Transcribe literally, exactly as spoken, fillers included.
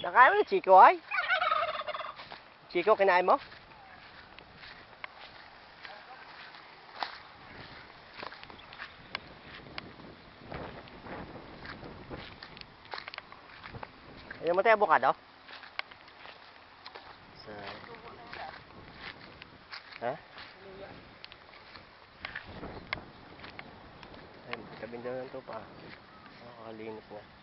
Nakain mo na, Chico, ay? Chico, kinain mo? Ayaw mo tayo abukado? Sa... Ha? Ay, magkabindaw lang ito pa. Nakakalinis na.